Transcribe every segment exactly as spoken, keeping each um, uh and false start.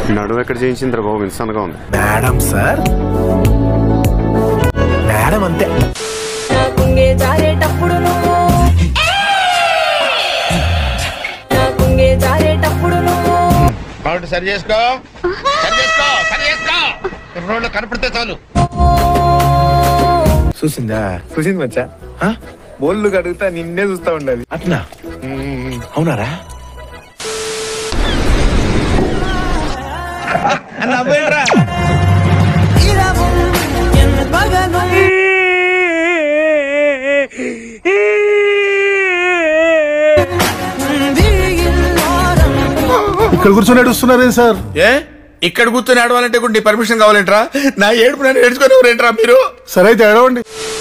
నడువు ఎక్కడ చేయించింది రా బాబు, ఇన్సన్గా ఉంది. మేడం సార్, మేడం అంతే. సరి చేసుకో సరి చేసుకో సరి చేసుకో రోడ్లు కనపడితే చాలు. చూసిందా? చూసింది మచ్చా. బోళ్ళు కడుగుతా నిన్నే చూస్తా ఉండాలి. అట్లా అవునారా? ఇక్కడ కూర్చొని ఏడుస్తున్నారే సార్? ఏ ఇక్కడ కూర్చొని ఏడవాలంటే కూడా నీ పర్మిషన్ కావాలంటరా? నా ఏడుపు నేను ఏడ్చుకొని ఎవరేంట్రా మీరు? సరే అయితే ఏడవండి.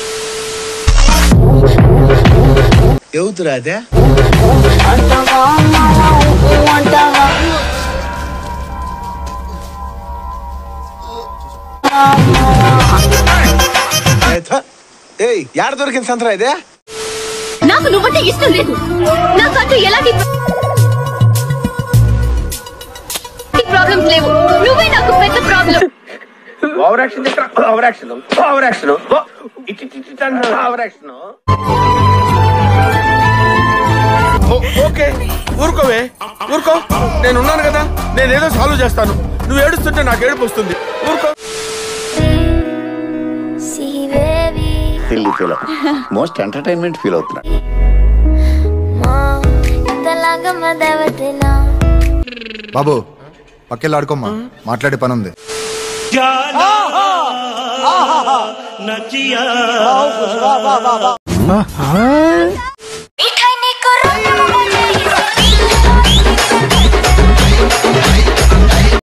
ఎవతురా అదే? ఏయ్ యాడ దొరికింది సంతరా ఇదే? నాకు నువ్వంటే ఇష్టం లేదు. నాకంటూ ఎలాంటి ప్రాబ్లమ్స్ లేవు. నువ్వే నాకు పెద్ద problem. Over action over action over action over action. Okay ఊరుకోవే ఊరుకో, నేను ఉన్నాను కదా, నేనేదో సాల్వ్ చేస్తాను. నువ్వు ఏడుస్తుంటే నాకు ఏడుపు వస్తుంది. ఊరుకో. మోస్ట్ ఎంటర్టైన్మెంట్ ఫీల్ అవుతున్నా. బాబు పక్కెళ్ళి ఆడుకోమ్మా, మాట్లాడే పని ఉంది. మిఠాయి నీకు